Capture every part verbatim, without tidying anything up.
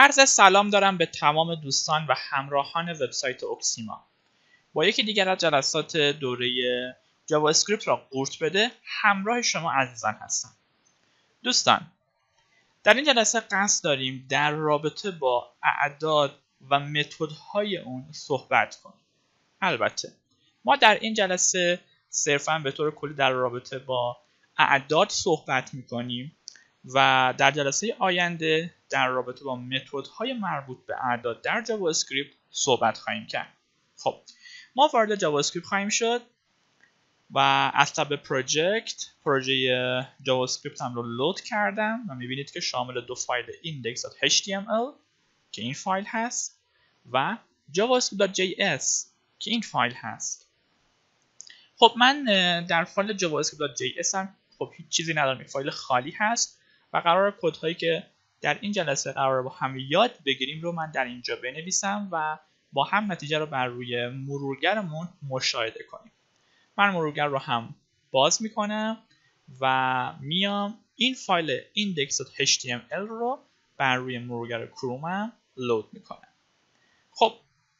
عرض سلام دارم به تمام دوستان و همراهان وبسایت اکسیما. با یکی دیگر از جلسات دوره جاوا اسکریپت را قورت بده همراه شما عزیزان هستم. دوستان، در این جلسه قصد داریم در رابطه با اعداد و متدهای اون صحبت کنیم. البته ما در این جلسه صرفاً به طور کلی در رابطه با اعداد صحبت می‌کنیم و در جلسه آینده در رابطه با متدهای مربوط به اعداد در جاوا اسکریپت صحبت خواهیم کرد. خب ما وارد جاوا اسکریپت خواهیم شد و از طب پروژکت پروژه جاوا اسکریپت هم رو لود کردم و میبینید که شامل دو فایل index.html که این فایل هست و javascript.js که این فایل هست. خب من در فایل javascript.js هم خب هیچ چیزی ندارم، این فایل خالی هست و قرار کدهایی که در این جلسه قرار با هم یاد بگیریم رو من در اینجا بنویسم و با هم نتیجه رو بر روی مرورگرمون مشاهده کنیم. من مرورگر رو هم باز میکنم و میام این فایل index.html رو بر روی مرورگر کرومم لود میکنم. خب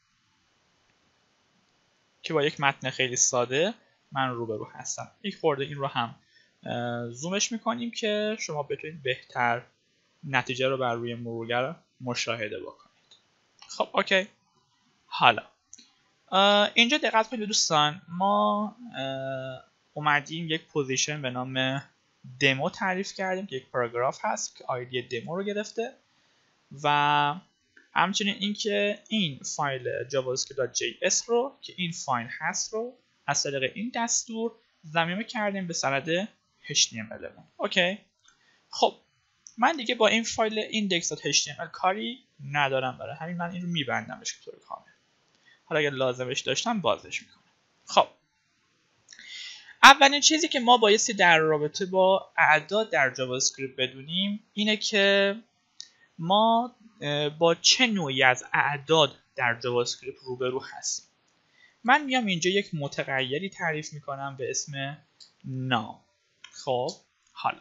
که با یک متن خیلی ساده من روبرو هستم. یک خورده این رو هم زومش میکنیم که شما بتونید بهتر نتیجه رو بر روی مرورگر مشاهده بکنید. خب اوکی. حالا اینجا دقت کنید دوستان، ما اومدیم یک پوزیشن به نام دمو تعریف کردیم که یک پاراگراف هست که آیدی دمو رو گرفته و همچنین اینکه این فایل javascript.js رو که این فایل هست رو از طریق این دستور ضمیمه کردیم به سند اچ تی ام ال مون. اوکی. خب من دیگه با این فایل index.html کاری ندارم، برای همین من این رو میبندمش به طور کامل. حالا اگر لازمش داشتم بازش میکنم. خب اولین چیزی که ما بایستی در رابطه با اعداد در جاوا اسکریپت بدونیم اینه که ما با چه نوعی از اعداد در جاوا اسکریپت روبرو هستیم. من میام اینجا یک متغیری تعریف میکنم به اسم نام. خب حالا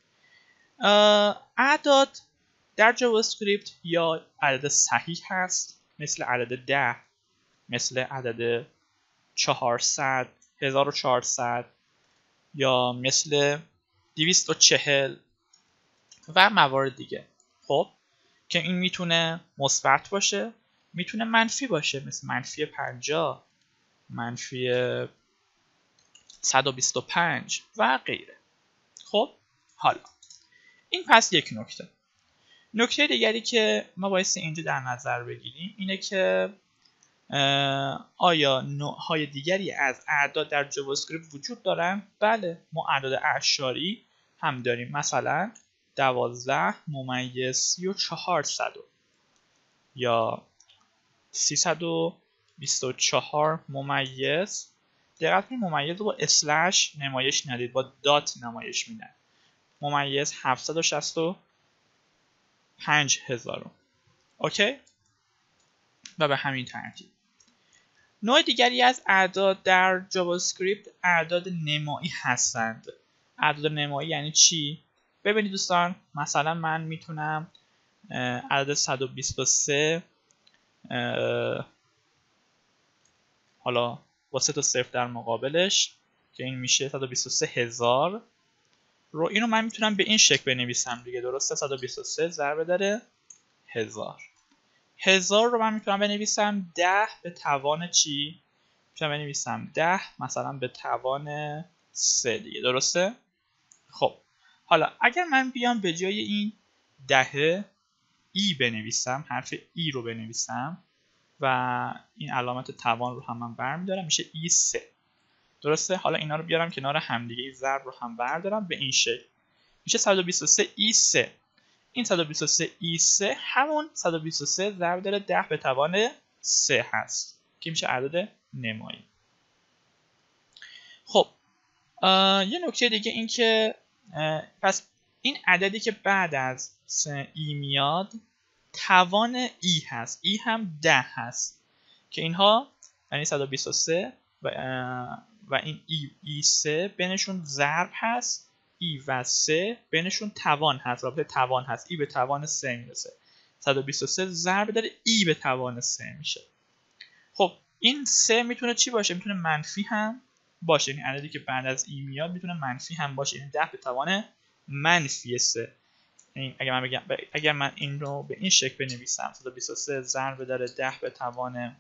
اعداد در جاوا اسکریپت یا عدد صحیح هست، مثل عدد ده، مثل عدد چهارصد، هزار و چهارصد یا مثل دویست و چهل و موارد دیگه. خب که این میتونه مثبت باشه، میتونه منفی باشه، مثل منفی پنجاه، منفی صد و بیست و پنج و غیره. خب حالا این پس یک نکته. نکته دیگری که ما بایستی اینجا در نظر بگیریم اینه که آیا نوع‌های دیگری از اعداد در جاوا اسکریپت وجود دارن؟ بله، ما اعداد اعشاری هم داریم، مثلا دوازده ممیز سی و چهار صد یا سیصد و بیست و چهار ممیز. دقت کنید ممیز رو با اسلش نمایش ندید، با دات نمایش میدن. ممیز هفتصد و شصت و پنج هزار. اوکی؟ و به همین ترتیب. نوع دیگری از اعداد در جاوا اسکریپت اعداد نمایی هستند. اعداد نمایی یعنی چی؟ ببینید دوستان، مثلا من میتونم عدد صد و بیست و سه حالا با سه تا صفر در مقابلش که این میشه صد و بیست و سه هزار رو، اینو من میتونم به این شکل بنویسم دیگه، درسته؟ صد و بیست و سه ضرب داره هزار. هزار رو من میتونم بنویسم ده به توان چی؟ میتونم بنویسم ده مثلا به توان سه دیگه، درسته؟ خب حالا اگر من بیام به جای این ده ای بنویسم، حرف ای رو بنویسم و این علامت توان رو هم من برمیدارم، میشه ای سه، درسته؟ حالا اینا رو بیارم کنار هم دیگه، این ضرب رو هم بردارم به این شکل، میشه صد و بیست و سه ای سه. این صد و بیست و سه ای سه همون صد و بیست و سه ضرب داره ده به توان سه هست که میشه عدد نمایی. خب یه نکته دیگه این که پس این عددی که بعد از ای میاد توان ای هست، ای هم ده هست که اینها یعنی صد و بیست و سه و, و این ای, ای سه بینشون ضرب هست، ای و سه بینشون توان هست، رابطه توان هست، ای به توان سه میرسه. صد و بیست و سه ضرب در ای به توان سه میشه. خب این سه میتونه چی باشه؟ میتونه منفی هم باشه. این عددی که بعد از ای میاد میتونه منفی هم باشه. یعنی ده به توان منفی سه. یعنی اگر من بگم اگر من این رو به این شکل بنویسم صد و بیست و سه ضرب در ده به توان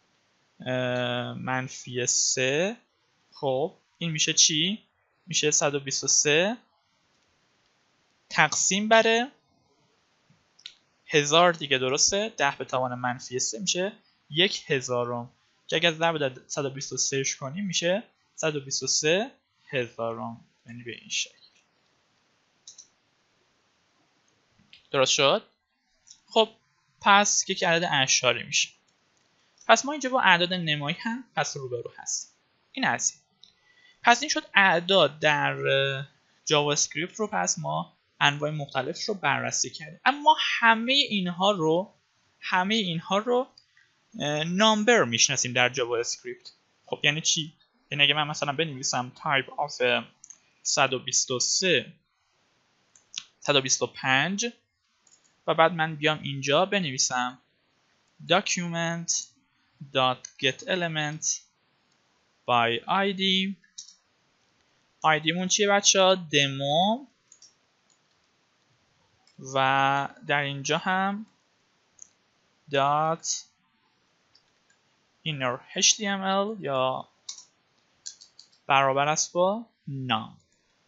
منفی سه، خب این میشه چی؟ میشه صد و بیست و سه تقسیم بر هزار دیگه، درسته؟ ده به توان منفی سه میشه یک هزارم که اگر ضرب در صد و بیست و سه ش کنیم میشه صد و بیست و سه هزارم. یعنی به این شکل. درست شد؟ خب پس یک عدد اعشاری میشه. پس ما اینجا با اعداد نمایی هم پس روبرو هستیم. این از این. پس این شد اعداد در جاوا اسکریپت رو. پس ما انواع مختلف رو بررسی کردیم. اما همه اینها رو همه اینها رو نامبر میشناسیم در جاوا اسکریپت. خب یعنی چی؟ یعنی اگه من مثلا بنویسم type of صد و بیست و سه صد و بیست و پنج و بعد من بیام اینجا بنویسم document dot get element by id. آیدی مون چیه بچه‌ها؟ دمو. و در اینجا هم dot inner اچ تی ام ال یا برابر است با none.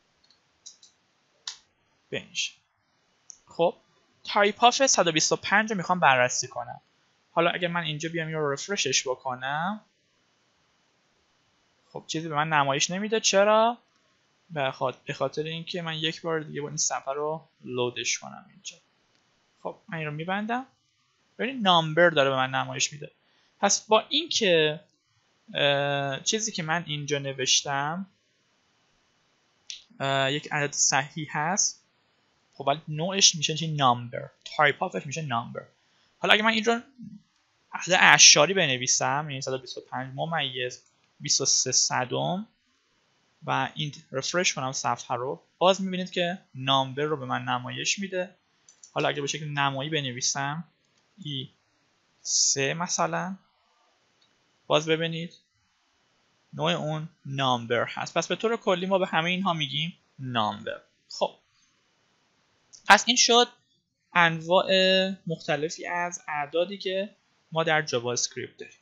بنش. خب تایپ آف صد و بیست و پنج رو میخوام بررسی کنم. حالا اگر من اینجا بیام رو رفرشش بکنم، خب چیزی به من نمایش نمیده. چرا؟ به خاطر اینکه من یک بار دیگه با این صفحه رو لودش کنم اینجا. خب من این رو میبندم. ببینید نامبر داره به من نمایش میده. پس با اینکه چیزی که من اینجا نوشتم یک عدد صحیح هست، خب ولی نوعش میشه چی؟ نامبر. تایپ آفش میشه نامبر. حالا اگه من این رو عدد اعشاری بنویسم، یعنی صد و بیست و پنج ممیز بیست و سه صدم و این رفرش کنم صفحه رو، باز میبینید که نامبر رو به من نمایش میده. حالا اگه به شکل نمایی بنویسم ای سه مثلا، باز ببینید نوع اون نامبر هست. پس به طور کلی ما به همه اینها میگیم نامبر. خب پس این شد انواع مختلفی از اعدادی که ما در جاوا اسکریپت داریم.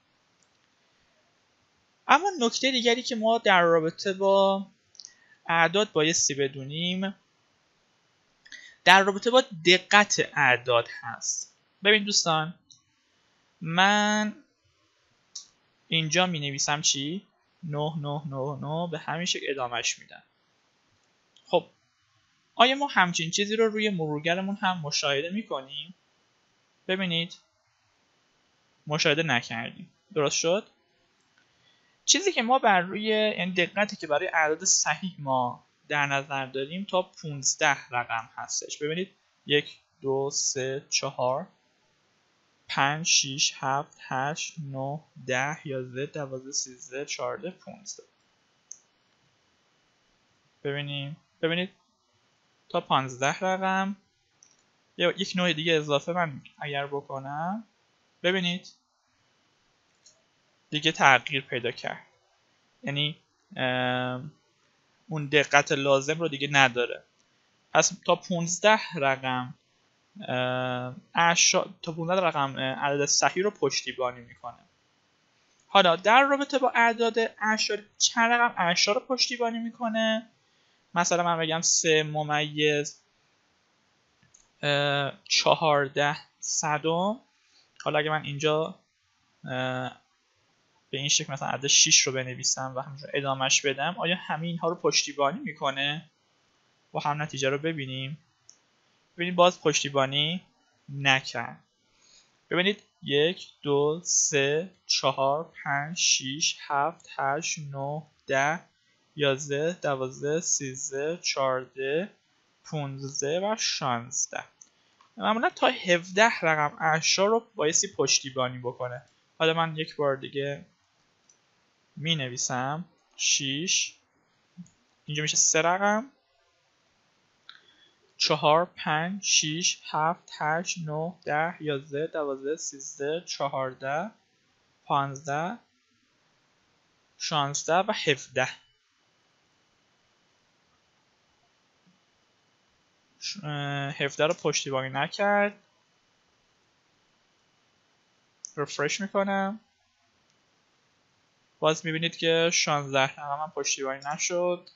اما نکته دیگری که ما در رابطه با اعداد بایستی بدونیم در رابطه با دقت اعداد هست. ببین دوستان، من اینجا می نویسم چی؟ نه نه نه نه به همین شکل ادامهش میدم. خب آیا ما همچین چیزی رو روی مرورگرمون هم مشاهده می کنیم؟ ببینید مشاهده نکردیم. درست شد؟ چیزی که ما بر روی این دقتی که برای اعداد صحیح ما در نظر داریم تا پانزده رقم هستش. ببینید یک دو سه چهار پنج شش هفت هشت نه ده یازده دوازده سیزده چهارده پانزده. ببینیم ببینید تا پانزده رقم. یا یک نوع دیگه اضافه من اگر بکنم، ببینید دیگه تغییر پیدا کرد. یعنی اون دقت لازم رو دیگه نداره. پس تا پانزده رقم اعشار تا پانزده رقم عدد صحیح رو پشتیبانی میکنه. حالا در رابطه با اعداد اعشاری چند رقم اعشار رو پشتیبانی میکنه؟ مثلا من بگم سه ممیز چهارده صدم. حالا اگه من اینجا به این شکل مثلا عدد شش رو بنویسم و همینجور ادامهش بدم، آیا همه اینها رو پشتیبانی میکنه؟ و هم نتیجه رو ببینیم. ببینید باز پشتیبانی نکرد. ببینید یک دو سه چهار پنج شش هفت هشت نه ده یازده دوازده سیزده چهارده پانزده و شانزده. معمولا تا هفده رقم اعشار رو بایستی پشتیبانی بکنه. حالا من یک بار دیگه می نویسم شش، اینجا میشه سه رقم چهار، پنج، شیش، هفت، هشت، نه، ده، یازده، دوازده، سیزده، چهارده، پانزده، شانزده و هفده. هفده رو پشتیبانی نکرد. رفرش میکنم، باز میبینید که شانزده رقم هم پشتیبانی نشد.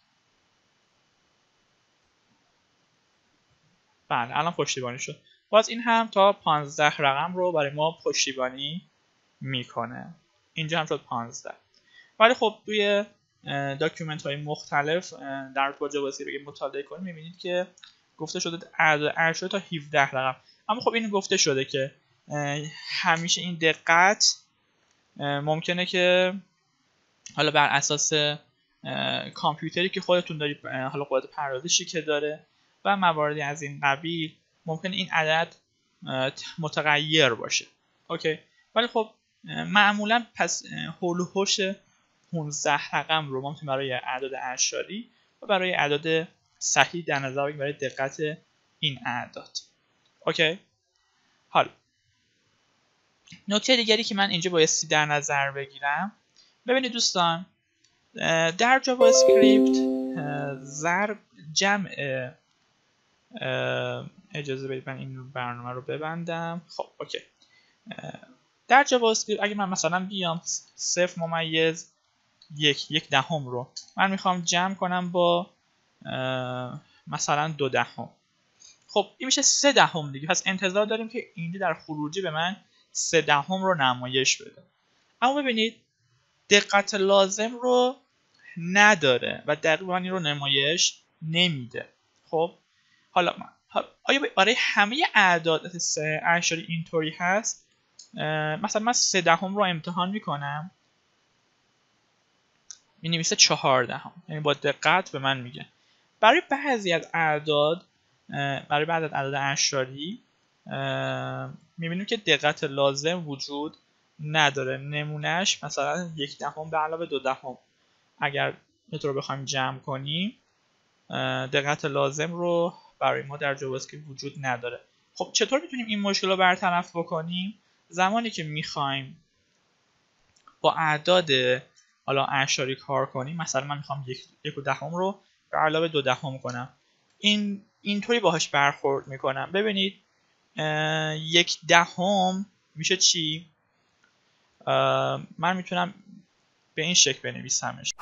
بله الان پشتیبانی شد. باز این هم تا پانزده رقم رو برای ما پشتیبانی میکنه. اینجا هم شد پانزده. ولی خب توی داکیومنت های مختلف در با جاوا اسکریپت اگه مطالعه کنید میبینید که گفته شده اعداد ارشد تا هفده رقم. اما خب این گفته شده که همیشه این دقت ممکنه که حالا بر اساس کامپیوتری که خودتون دارید، حالا قدرت پردازشی که داره و مواردی از این قبیل، ممکنه این عدد متغیر باشه. اوکی. ولی خب معمولا پس هول و هوش پانزده رقم رو ممکن برای اعداد اعشاری و برای اعداد صحیح در نظر بگیریم برای دقت این اعداد. اوکی. حالا نکته دیگری که من اینجا بایستی در نظر بگیرم، ببینید دوستان، در جاوا اسکریپت ضرب جمع، اجازه بدید من این برنامه رو ببندم. خب اوکی. در جاوا اسکریپت اگه من مثلا بیام صفر ممیز یک یک دهم رو من میخوام جمع کنم با مثلا دو دهم، خب این میشه سه دهم دیگه. پس انتظار داریم که اینجا در خروجی به من سه دهم رو نمایش بده. اما ببینید دقت لازم رو نداره و دقیقاً این رو نمایش نمیده. خب حالا من آیا برای همه اعداد سه اعشاری اینطوری هست؟ مثلا من سه دهم رو امتحان میکنم، می نویسه چهار دهم، یعنی با دقت به من میگه. برای بعضی از اعداد، برای بعضی از اعداد اعشاری میبینیم که دقت لازم وجود نداره. نمونهش مثلا یک دهم به علاوه دو دهم، اگر اینطور رو بخوایم جمع کنیم دقت لازم رو برای ما در جاوا اسکریپت وجود نداره. خب چطور میتونیم این مشکل رو برطرف بکنیم؟ زمانی که میخوایم با اعداد حالا اعشاری کار کنیم، مثلا من میخوام یک یک و دهم رو به علاوه دو دهم کنم، این اینطوری باهاش برخورد میکنم. ببینید یک دهم میشه چی؟ من میتونم به این شکل بنویسمش.